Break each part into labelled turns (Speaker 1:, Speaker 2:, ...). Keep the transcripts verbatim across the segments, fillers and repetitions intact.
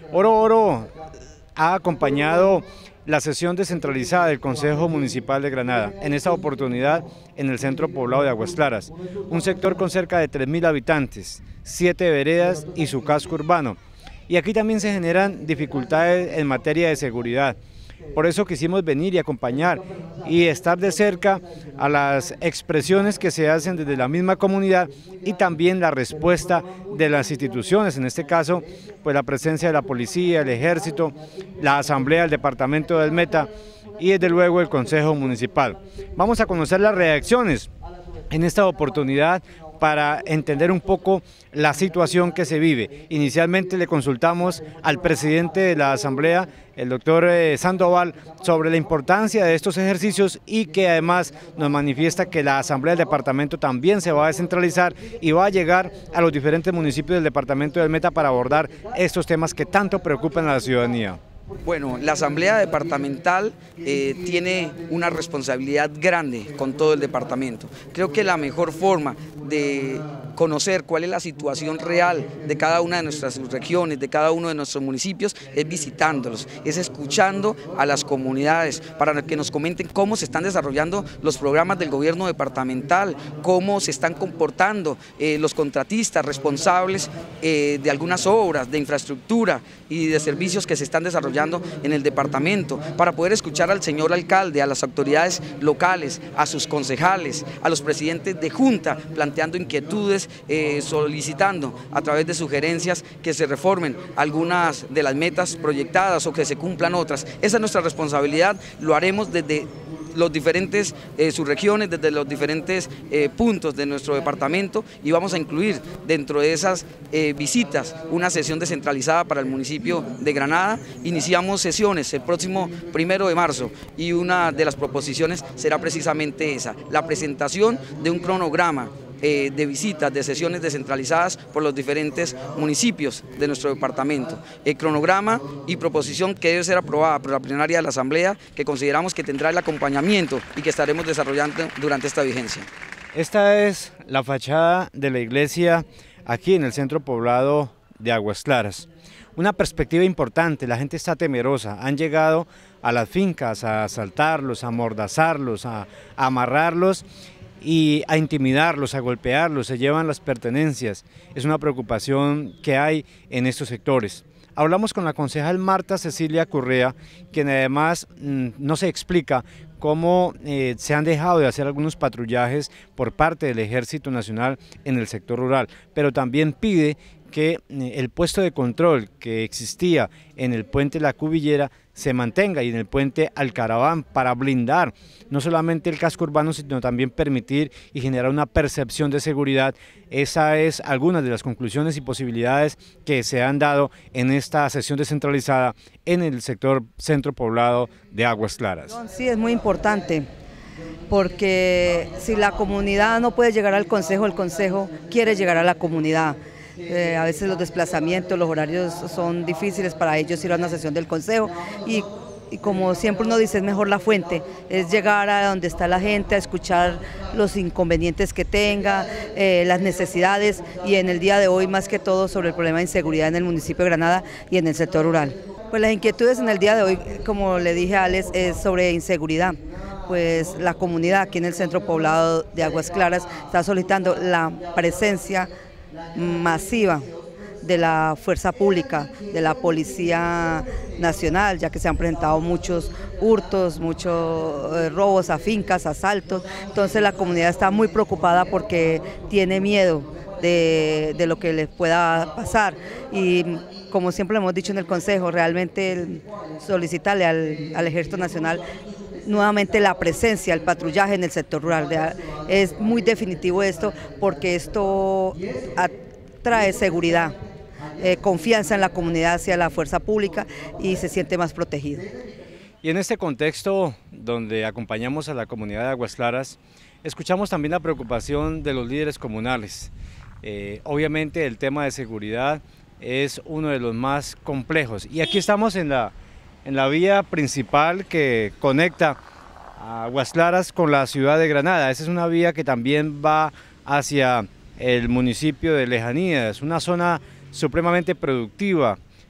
Speaker 1: Oro Oro ha acompañado la sesión descentralizada del Consejo Municipal de Granada, en esta oportunidad en el centro poblado de Aguas Claras, un sector con cerca de tres mil habitantes, siete veredas y su casco urbano. Y aquí también se generan dificultades en materia de seguridad. Por eso quisimos venir y acompañar y estar de cerca a las expresiones que se hacen desde la misma comunidad y también la respuesta de las instituciones, en este caso pues la presencia de la policía, el ejército, la asamblea del departamento del Meta y desde luego el Consejo Municipal. Vamos a conocer las reacciones en esta oportunidad para entender un poco la situación que se vive. Inicialmente le consultamos al presidente de la Asamblea, el doctor Sandoval, sobre la importancia de estos ejercicios y que además nos manifiesta que la Asamblea del Departamento también se va a descentralizar y va a llegar a los diferentes municipios del Departamento del Meta para abordar estos temas que tanto preocupan a la ciudadanía.
Speaker 2: Bueno, la Asamblea Departamental eh, tiene una responsabilidad grande con todo el departamento. Creo que la mejor forma de conocer cuál es la situación real de cada una de nuestras regiones, de cada uno de nuestros municipios, es visitándolos, es escuchando a las comunidades para que nos comenten cómo se están desarrollando los programas del gobierno departamental, cómo se están comportando eh, los contratistas responsables eh, de algunas obras, de infraestructura y de servicios que se están desarrollando en el departamento, para poder escuchar al señor alcalde, a las autoridades locales, a sus concejales, a los presidentes de junta, planteando inquietudes, eh, solicitando a través de sugerencias que se reformen algunas de las metas proyectadas o que se cumplan otras. Esa es nuestra responsabilidad, lo haremos desde los diferentes eh, subregiones, desde los diferentes eh, puntos de nuestro departamento, y vamos a incluir dentro de esas eh, visitas una sesión descentralizada para el municipio de Granada. Iniciamos sesiones el próximo primero de marzo y una de las proposiciones será precisamente esa, la presentación de un cronograma Eh, de visitas, de sesiones descentralizadas por los diferentes municipios de nuestro departamento. El cronograma y proposición que debe ser aprobada por la plenaria de la Asamblea, que consideramos que tendrá el acompañamiento y que estaremos desarrollando durante esta vigencia.
Speaker 1: Esta es la fachada de la iglesia aquí en el centro poblado de Aguas Claras. Una perspectiva importante, la gente está temerosa, han llegado a las fincas a asaltarlos, a amordazarlos, a, a amarrarlos y a intimidarlos, a golpearlos, se llevan las pertenencias. Es una preocupación que hay en estos sectores. Hablamos con la concejal Marta Cecilia Correa, quien además mmm, no se explica cómo eh, se han dejado de hacer algunos patrullajes por parte del Ejército Nacional en el sector rural, pero también pide que el puesto de control que existía en el puente La Cubillera se mantenga y en el puente Alcaraván para blindar no solamente el casco urbano, sino también permitir y generar una percepción de seguridad. Esa es algunas de las conclusiones y posibilidades que se han dado en esta sesión descentralizada en el sector centro poblado de Aguas Claras.
Speaker 3: Sí, es muy importante, porque si la comunidad no puede llegar al consejo, el consejo quiere llegar a la comunidad. Eh, a veces los desplazamientos, los horarios son difíciles para ellos ir a una sesión del consejo y, y como siempre uno dice, es mejor la fuente, es llegar a donde está la gente, a escuchar los inconvenientes que tenga, eh, las necesidades, y en el día de hoy más que todo sobre el problema de inseguridad en el municipio de Granada y en el sector rural. Pues las inquietudes en el día de hoy, como le dije a Alex, es sobre inseguridad. Pues la comunidad aquí en el centro poblado de Aguas Claras está solicitando la presencia masiva de la fuerza pública, de la Policía Nacional, ya que se han presentado muchos hurtos, muchos eh, robos a fincas, asaltos. Entonces la comunidad está muy preocupada porque tiene miedo de, de lo que les pueda pasar, y como siempre lo hemos dicho en el consejo, realmente solicitarle al, al Ejército Nacional nuevamente la presencia, el patrullaje en el sector rural. Es muy definitivo esto, porque esto trae seguridad, eh, confianza en la comunidad hacia la fuerza pública y se siente más protegido.
Speaker 1: Y en este contexto donde acompañamos a la comunidad de Aguas Claras, escuchamos también la preocupación de los líderes comunales. Eh, obviamente el tema de seguridad es uno de los más complejos, y aquí estamos en la en la vía principal que conecta a Aguas Claras con la ciudad de Granada. Esa es una vía que también va hacia el municipio de Lejanías, una zona supremamente productiva,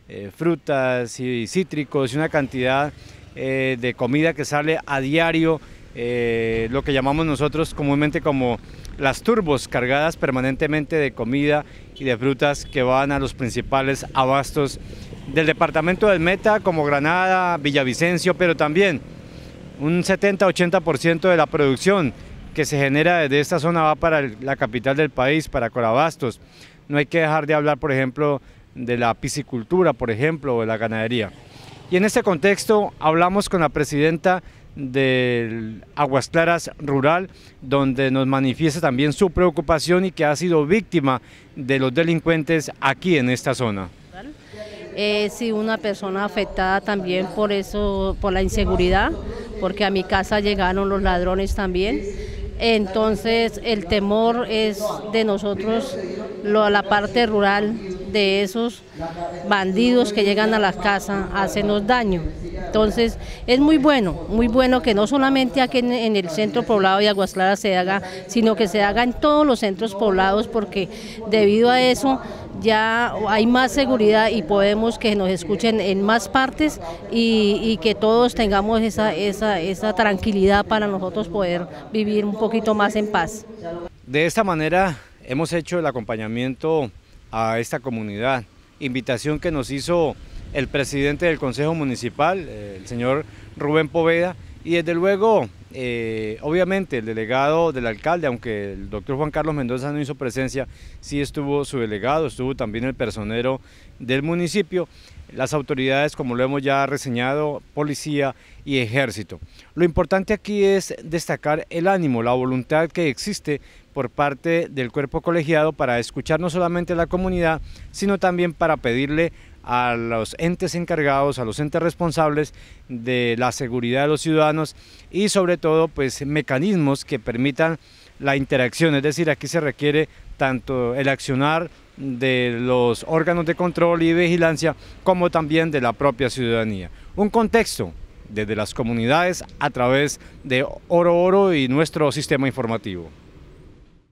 Speaker 1: eh, frutas y cítricos y una cantidad eh, de comida que sale a diario, eh, lo que llamamos nosotros comúnmente como las turbos, cargadas permanentemente de comida y de frutas que van a los principales abastos del departamento del Meta, como Granada, Villavicencio, pero también un setenta a ochenta por ciento de la producción que se genera desde esta zona va para el, la capital del país, para Corabastos. No hay que dejar de hablar, por ejemplo, de la piscicultura, por ejemplo, o de la ganadería. Y en este contexto hablamos con la presidenta del Aguas Claras Rural, donde nos manifiesta también su preocupación y que ha sido víctima de los delincuentes aquí en esta zona.
Speaker 4: Eh, sí, una persona afectada también por eso, por la inseguridad, porque a mi casa llegaron los ladrones también. Entonces el temor es de nosotros, lo, la parte rural, de esos bandidos que llegan a la casa a hacernos daño. Entonces es muy bueno, muy bueno que no solamente aquí en, en el centro poblado de Aguas Claras se haga, sino que se haga en todos los centros poblados, porque debido a eso ya hay más seguridad y podemos que nos escuchen en más partes y, y que todos tengamos esa, esa, esa tranquilidad para nosotros poder vivir un poquito más en paz.
Speaker 1: De esta manera hemos hecho el acompañamiento a esta comunidad, invitación que nos hizo el presidente del Consejo Municipal, el señor Rubén Poveda, y desde luego, eh, obviamente, el delegado del alcalde, aunque el doctor Juan Carlos Mendoza no hizo presencia, sí estuvo su delegado, estuvo también el personero del municipio, las autoridades, como lo hemos ya reseñado, policía y ejército. Lo importante aquí es destacar el ánimo, la voluntad que existe por parte del cuerpo colegiado para escuchar no solamente a la comunidad, sino también para pedirle a los entes encargados, a los entes responsables de la seguridad de los ciudadanos y sobre todo pues mecanismos que permitan la interacción, es decir, aquí se requiere tanto el accionar de los órganos de control y vigilancia como también de la propia ciudadanía. Un contexto desde las comunidades a través de Oro Oro y nuestro sistema informativo.